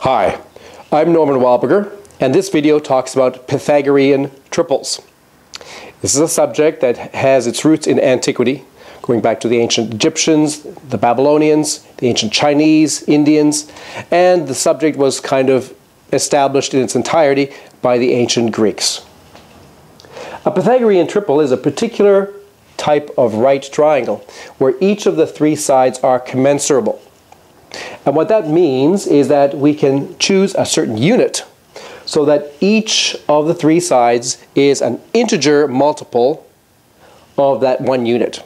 Hi, I'm Norman Wildberger, and this video talks about Pythagorean triples. This is a subject that has its roots in antiquity, going back to the ancient Egyptians, the Babylonians, the ancient Chinese, Indians, and the subject was kind of established in its entirety by the ancient Greeks. A Pythagorean triple is a particular type of right triangle where each of the three sides are commensurable. And what that means is that we can choose a certain unit so that each of the three sides is an integer multiple of that one unit.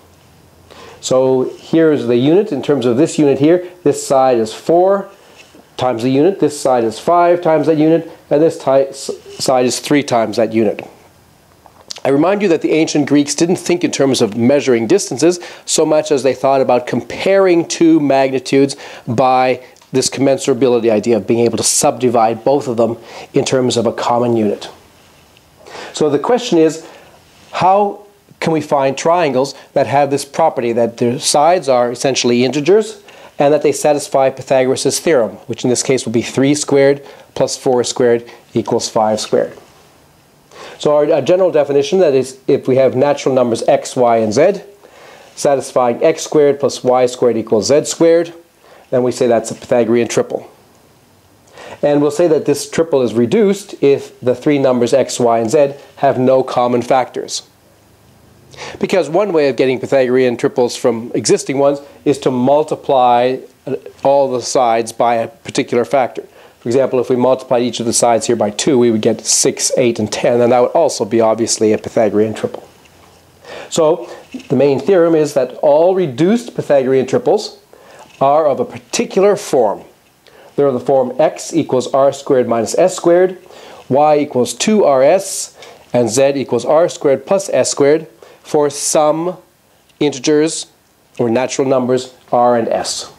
So here's the unit in terms of this unit here. This side is 4 times the unit, this side is 5 times that unit, and this side is 3 times that unit. I remind you that the ancient Greeks didn't think in terms of measuring distances so much as they thought about comparing two magnitudes by this commensurability idea of being able to subdivide both of them in terms of a common unit. So the question is, how can we find triangles that have this property that their sides are essentially integers and that they satisfy Pythagoras' theorem, which in this case will be 3 squared plus 4 squared equals 5 squared. So our general definition, that is, if we have natural numbers x, y, and z, satisfying x squared plus y squared equals z squared, then we say that's a Pythagorean triple. And we'll say that this triple is reduced if the three numbers x, y, and z have no common factors. Because one way of getting Pythagorean triples from existing ones is to multiply all the sides by a particular factor. For example, if we multiplied each of the sides here by 2, we would get 6, 8, and 10, and that would also be obviously a Pythagorean triple. So the main theorem is that all reduced Pythagorean triples are of a particular form. They're of the form x equals r squared minus s squared, y equals 2rs, and z equals r squared plus s squared for some integers or natural numbers r and s.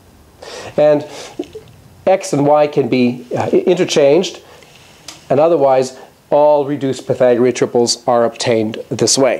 And x and y can be interchanged, and otherwise all reduced Pythagorean triples are obtained this way.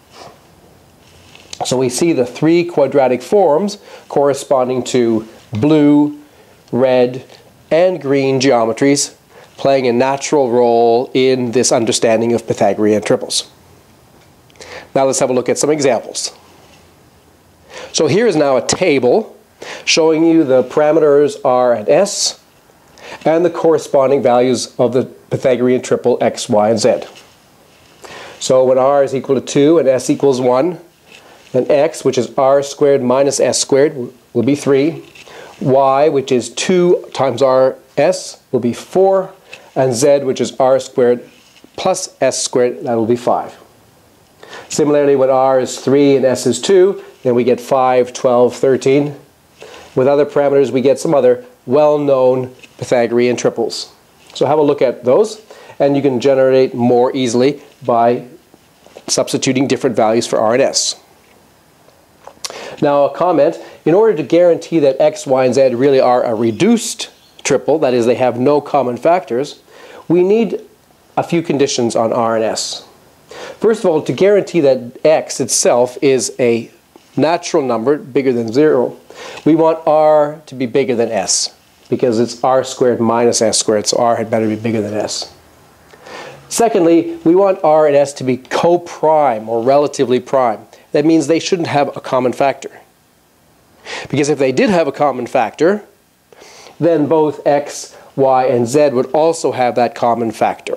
So we see the three quadratic forms corresponding to blue, red, and green geometries playing a natural role in this understanding of Pythagorean triples. Now let's have a look at some examples. So here is now a table showing you the parameters r and s and the corresponding values of the Pythagorean triple x, y, and z. So when r is equal to 2 and s equals 1, then x, which is r squared minus s squared, will be 3. Y, which is 2 times rs, will be 4. And z, which is r squared plus s squared, that will be 5. Similarly, when r is 3 and s is 2, then we get 5, 12, 13. With other parameters, we get some other well-known Pythagorean triples. So have a look at those, and you can generate more easily by substituting different values for r and s. Now a comment, in order to guarantee that x, y, and z really are a reduced triple, that is, they have no common factors, we need a few conditions on r and s. First of all, to guarantee that x itself is a natural number bigger than 0, we want r to be bigger than s, because it's r squared minus s squared, so r had better be bigger than s. Secondly, we want r and s to be co-prime or relatively prime. That means they shouldn't have a common factor. Because if they did have a common factor, then both x, y, and z would also have that common factor.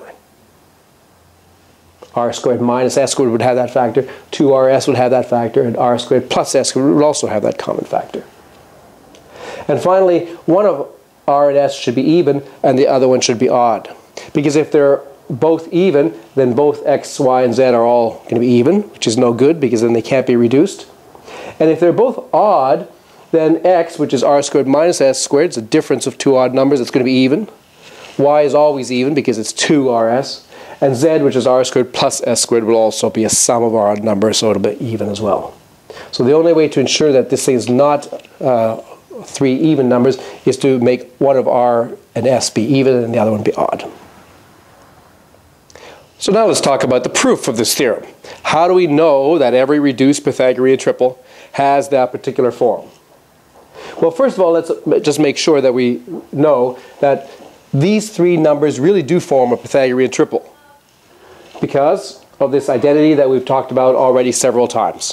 R squared minus s squared would have that factor, 2rs would have that factor, and r squared plus s squared would also have that common factor. And finally, one of r and s should be even, and the other one should be odd. Because if they're both even, then both x, y, and z are all going to be even, which is no good, because then they can't be reduced. And if they're both odd, then x, which is r squared minus s squared, it's a difference of two odd numbers, it's going to be even. Y is always even, because it's 2rs. And z, which is r squared plus s squared, will also be a sum of odd numbers, so it'll be even as well. So the only way to ensure that this thing is not 3 even numbers is to make one of r and s be even and the other one be odd. So now let's talk about the proof of this theorem. How do we know that every reduced Pythagorean triple has that particular form? Well, first of all, let's just make sure that we know that these three numbers really do form a Pythagorean triple because of this identity that we've talked about already several times.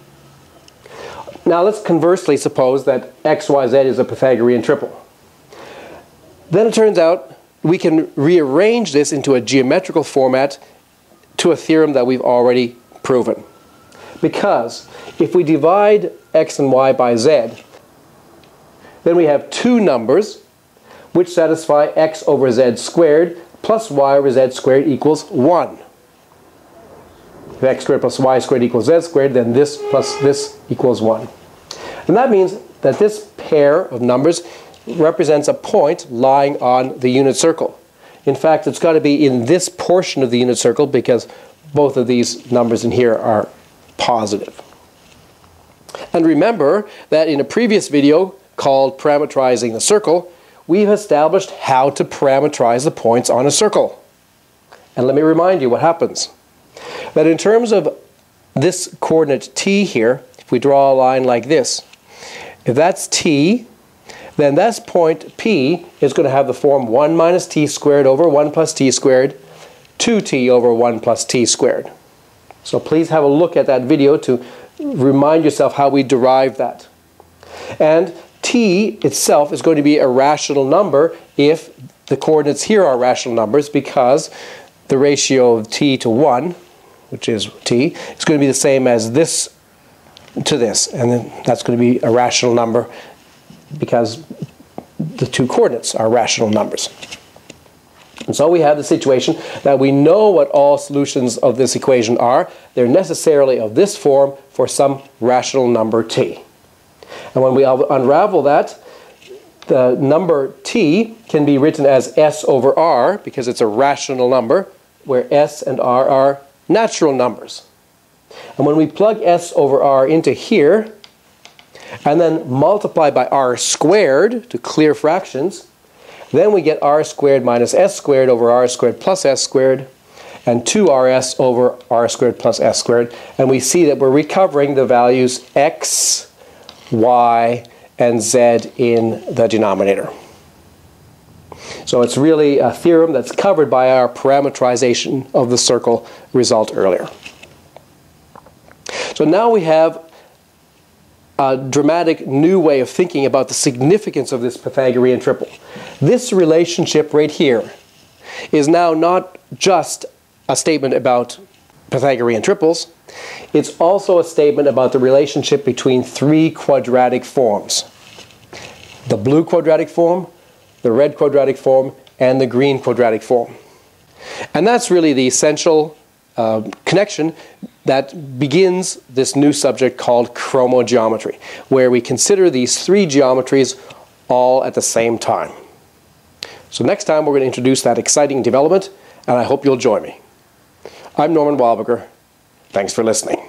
Now let's conversely suppose that xyz is a Pythagorean triple. Then it turns out we can rearrange this into a geometrical format to a theorem that we've already proven. Because if we divide x and y by z, then we have two numbers which satisfy x over z squared plus y over z squared equals 1. If x squared plus y squared equals z squared, then this plus this equals 1. And that means that this pair of numbers represents a point lying on the unit circle. In fact, it's got to be in this portion of the unit circle because both of these numbers in here are positive. And remember that in a previous video called Parametrizing the Circle, we've established how to parametrize the points on a circle. And let me remind you what happens. That in terms of this coordinate t here, if we draw a line like this, if that's t, then this point P is going to have the form 1 minus t squared over 1 plus t squared, 2t over 1 plus t squared. So please have a look at that video to remind yourself how we derived that. And t itself is going to be a rational number if the coordinates here are rational numbers, because the ratio of t to 1, which is t, is going to be the same as this to this. And then that's going to be a rational number because the two coordinates are rational numbers. And so we have the situation that we know what all solutions of this equation are. They're necessarily of this form for some rational number t. And when we unravel that, the number t can be written as s over r because it's a rational number, where s and r are natural numbers. And when we plug s over r into here, and then multiply by r squared to clear fractions, then we get r squared minus s squared over r squared plus s squared, and 2rs over r squared plus s squared. And we see that we're recovering the values x, y, and z in the denominator. So it's really a theorem that's covered by our parametrization of the circle result earlier. So now we have a dramatic new way of thinking about the significance of this Pythagorean triple. This relationship right here is now not just a statement about Pythagorean triples, it's also a statement about the relationship between three quadratic forms: the blue quadratic form, the red quadratic form, and the green quadratic form. And that's really the essential connection that begins this new subject called chromogeometry, where we consider these three geometries all at the same time. So next time we're going to introduce that exciting development, and I hope you'll join me. I'm Norman Wildberger. Thanks for listening.